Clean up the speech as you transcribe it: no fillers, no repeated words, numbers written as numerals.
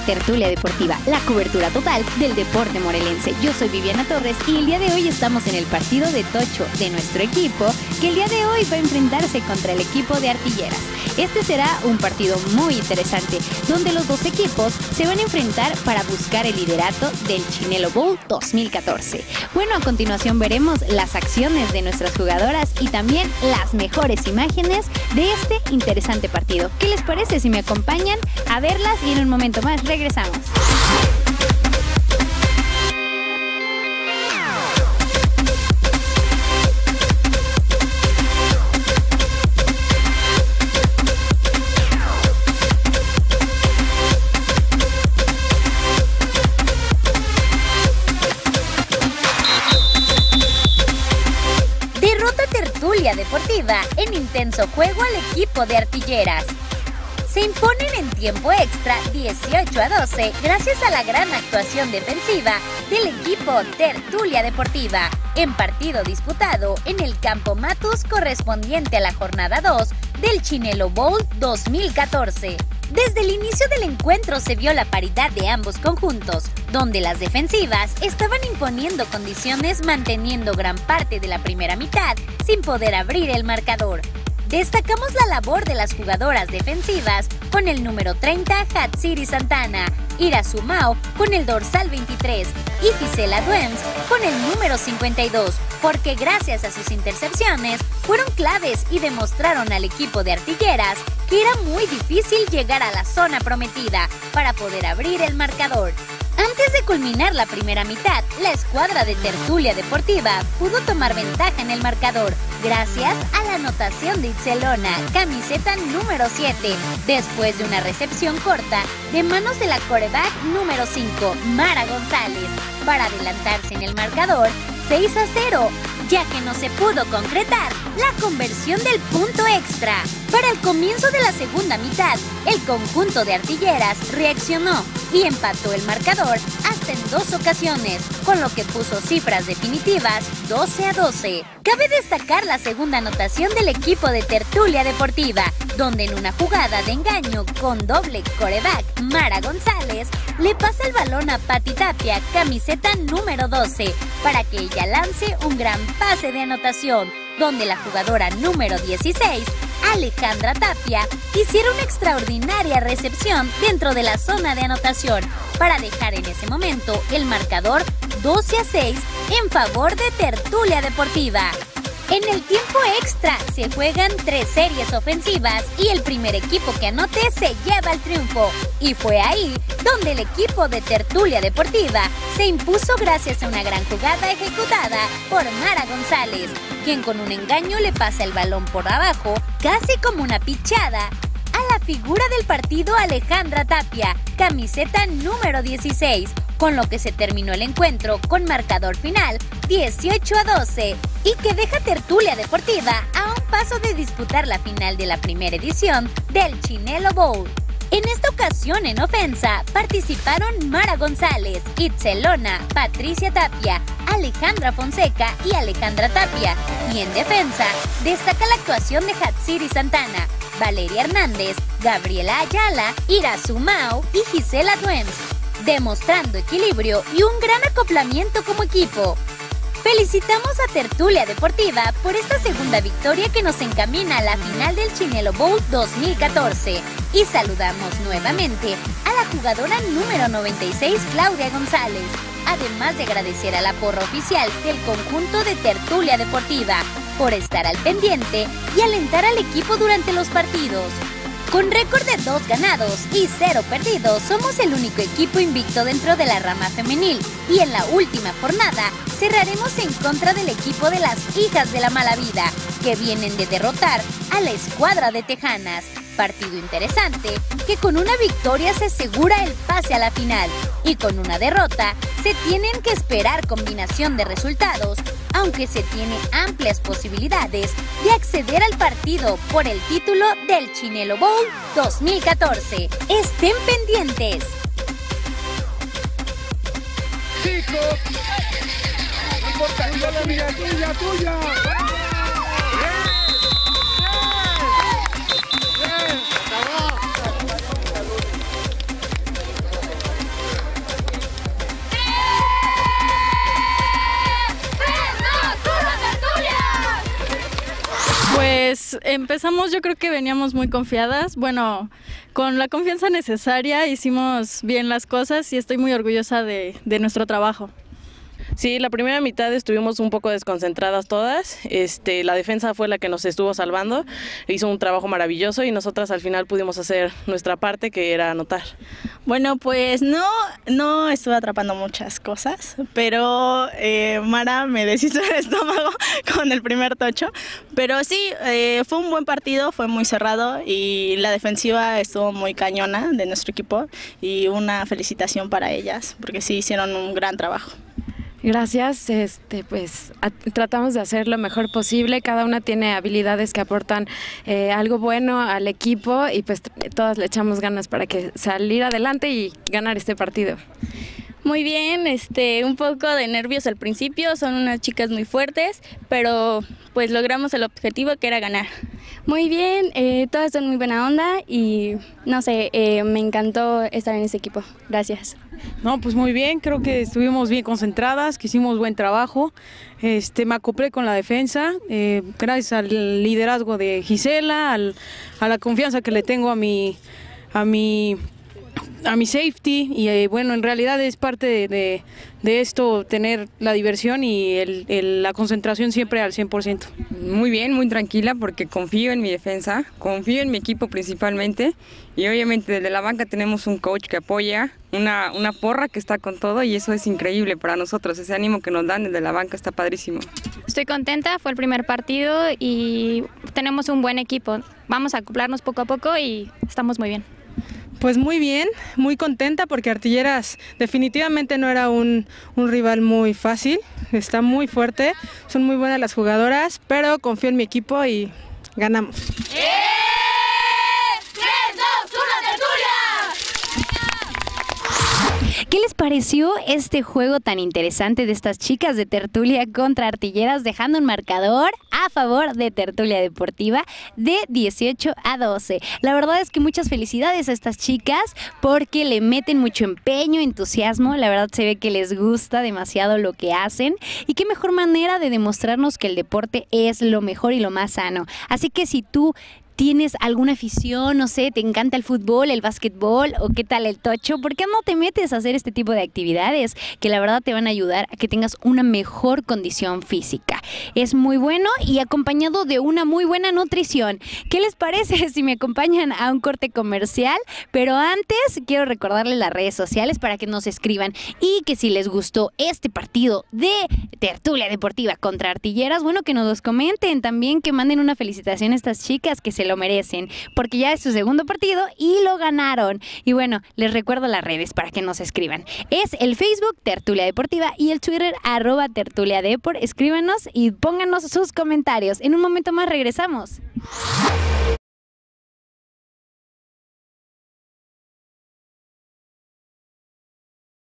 Tertulia Deportiva, la cobertura total del deporte morelense. Yo soy Viviana Torres y el día de hoy estamos en el partido de tocho de nuestro equipo, que el día de hoy va a enfrentarse contra el equipo de Artilleras. Este será un partido muy interesante, donde los dos equipos se van a enfrentar para buscar el liderato del Chinelo Bowl 2014. Bueno, a continuación veremos las acciones de nuestras jugadoras y también las mejores imágenes de este interesante partido. ¿Qué les parece si me acompañan a verlas y en un momento más regresamos? Tertulia Deportiva en intenso juego al equipo de Artilleras. Se imponen en tiempo extra 18-12 gracias a la gran actuación defensiva del equipo Tertulia Deportiva en partido disputado en el Campo Matus correspondiente a la jornada 2 del Chinelo Bowl 2014. Desde el inicio del encuentro se vio la paridad de ambos conjuntos, donde las defensivas estaban imponiendo condiciones manteniendo gran parte de la primera mitad sin poder abrir el marcador. Destacamos la labor de las jugadoras defensivas con el número 30 Hatsiri Santana, Ira Sumao con el dorsal 23 y Gisela Duems con el número 52, porque gracias a sus intercepciones fueron claves y demostraron al equipo de Artilleras que era muy difícil llegar a la zona prometida para poder abrir el marcador. Antes de culminar la primera mitad, la escuadra de Tertulia Deportiva pudo tomar ventaja en el marcador gracias a la anotación de Itzelona, camiseta número 7, después de una recepción corta de manos de la quarterback número 5, Mara González, para adelantarse en el marcador 6-0, ya que no se pudo concretar la conversión del punto extra. Para el comienzo de la segunda mitad, el conjunto de Artilleras reaccionó y empató el marcador hasta en 2 ocasiones, con lo que puso cifras definitivas 12-12. Cabe destacar la segunda anotación del equipo de Tertulia Deportiva, donde en una jugada de engaño con doble quarterback, Mara González le pasa el balón a Patti Tapia, camiseta número 12, para que ella lance un gran pase de anotación, donde la jugadora número 16, Alejandra Tapia, hiciera una extraordinaria recepción dentro de la zona de anotación para dejar en ese momento el marcador 12-6 en favor de Tertulia Deportiva. En el tiempo extra se juegan 3 series ofensivas y el primer equipo que anote se lleva el triunfo. Y fue ahí donde el equipo de Tertulia Deportiva se impuso gracias a una gran jugada ejecutada por Mara González, quien con un engaño le pasa el balón por abajo, casi como una pichada, a la figura del partido Alejandra Tapia, camiseta número 16, con lo que se terminó el encuentro con marcador final 18-12 y que deja Tertulia Deportiva a un paso de disputar la final de la primera edición del Chinelo Bowl. En esta ocasión en ofensa participaron Mara González, Itzelona, Patricia Tapia, Alejandra Fonseca y Alejandra Tapia, y en defensa destaca la actuación de Hatsiri Santana, Valeria Hernández, Gabriela Ayala, Ira Sumao y Gisela Duems, demostrando equilibrio y un gran acoplamiento como equipo. Felicitamos a Tertulia Deportiva por esta segunda victoria que nos encamina a la final del Chinelo Bowl 2014 y saludamos nuevamente a la jugadora número 96, Claudia González, además de agradecer a la porra oficial del conjunto de Tertulia Deportiva por estar al pendiente y alentar al equipo durante los partidos. Con récord de 2 ganados y 0 perdidos, somos el único equipo invicto dentro de la rama femenil y en la última jornada cerraremos en contra del equipo de las Hijas de la Mala Vida, que vienen de derrotar a la escuadra de Tejanas. Partido interesante que con una victoria se asegura el pase a la final y con una derrota se tienen que esperar combinación de resultados, aunque se tiene amplias posibilidades de acceder al partido por el título del Chinelo Bowl 2014. ¡Estén pendientes! ¡Chicos! ¡No importa! ¡Tuya! Pues empezamos, yo creo que veníamos muy confiadas, bueno, con la confianza necesaria hicimos bien las cosas y estoy muy orgullosa de nuestro trabajo. Sí, la primera mitad estuvimos un poco desconcentradas todas, la defensa fue la que nos estuvo salvando, hizo un trabajo maravilloso y nosotras al final pudimos hacer nuestra parte, que era anotar. Bueno, pues no estuve atrapando muchas cosas, pero Mara me deshizo el estómago con el primer tocho, pero sí, fue un buen partido, fue muy cerrado y la defensiva estuvo muy cañona de nuestro equipo y una felicitación para ellas, porque sí hicieron un gran trabajo. Gracias, pues tratamos de hacer lo mejor posible, cada una tiene habilidades que aportan algo bueno al equipo y pues todas le echamos ganas para que salir adelante y ganar este partido. Muy bien, un poco de nervios al principio, son unas chicas muy fuertes, pero pues logramos el objetivo que era ganar. Muy bien, todas son muy buena onda y no sé, me encantó estar en este equipo. Gracias. No, pues muy bien, creo que estuvimos bien concentradas, que hicimos buen trabajo, me acoplé con la defensa, gracias al liderazgo de Gisela, a la confianza que le tengo a mi safety y bueno, en realidad es parte de esto, tener la diversión y la concentración siempre al 100%. Muy bien, muy tranquila porque confío en mi defensa, confío en mi equipo principalmente y obviamente desde la banca tenemos un coach que apoya, una porra que está con todo y eso es increíble para nosotros, ese ánimo que nos dan desde la banca está padrísimo. Estoy contenta, fue el primer partido y tenemos un buen equipo. Vamos a acoplarnos poco a poco y estamos muy bien. Pues muy bien, muy contenta porque Artilleras definitivamente no era un rival muy fácil, está muy fuerte, son muy buenas las jugadoras, pero confío en mi equipo y ganamos. ¿Qué les pareció este juego tan interesante de estas chicas de Tertulia contra Artilleras, dejando un marcador a favor de Tertulia Deportiva de 18-12? La verdad es que muchas felicidades a estas chicas porque le meten mucho empeño, entusiasmo, la verdad se ve que les gusta demasiado lo que hacen y qué mejor manera de demostrarnos que el deporte es lo mejor y lo más sano. Así que si tú ¿tienes alguna afición? No sé, ¿te encanta el fútbol, el básquetbol o qué tal el tocho? ¿Por qué no te metes a hacer este tipo de actividades que la verdad te van a ayudar a que tengas una mejor condición física? Es muy bueno y acompañado de una muy buena nutrición. ¿Qué les parece si me acompañan a un corte comercial? Pero antes quiero recordarles las redes sociales para que nos escriban y que si les gustó este partido de Tertulia Deportiva contra Artilleras, bueno, que nos los comenten también, que manden una felicitación a estas chicas que se lo merecen, porque ya es su segundo partido y lo ganaron. Y bueno, les recuerdo las redes para que nos escriban. Es el Facebook Tertulia Deportiva y el Twitter @tertuliadeport. Escríbanos y pónganos sus comentarios. En un momento más regresamos.